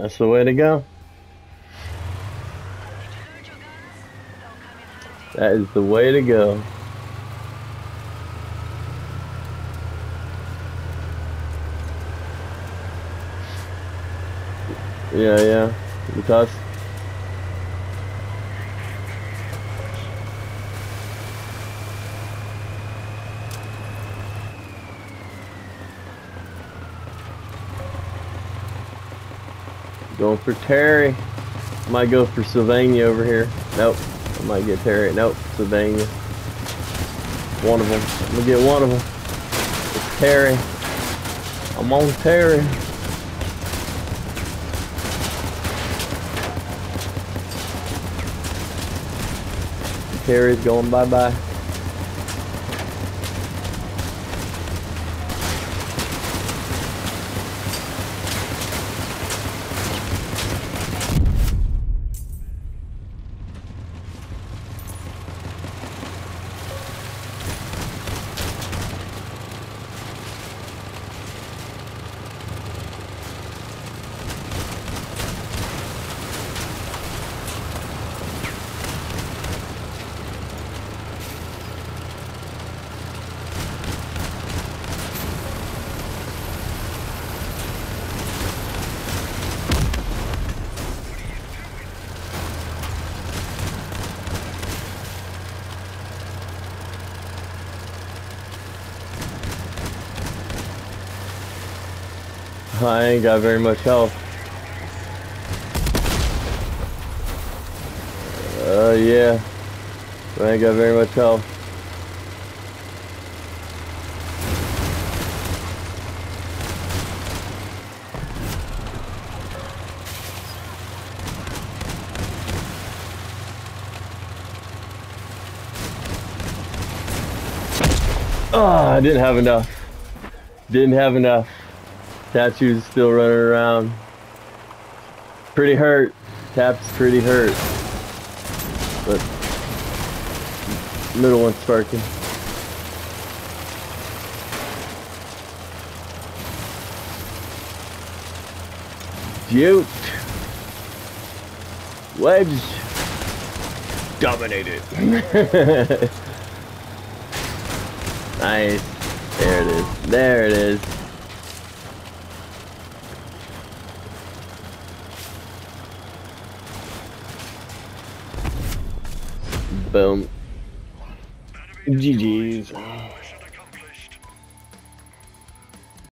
That's the way to go. That is the way to go. Yeah. Because going for Terry. Might go for Sylvania over here. Nope. I might get Terry. Nope. Sylvania. One of them. I'm gonna get one of them. It's Terry. I'm on Terry. Terry's going bye-bye. I ain't got very much health. Yeah. I ain't got very much health. Oh, I didn't have enough. Didn't have enough. Tattoo's still running around. Pretty hurt. Tap's pretty hurt. But middle one's sparking. Juked. Wedge. Dominated. Nice. There it is. There it is. Boom. GG's.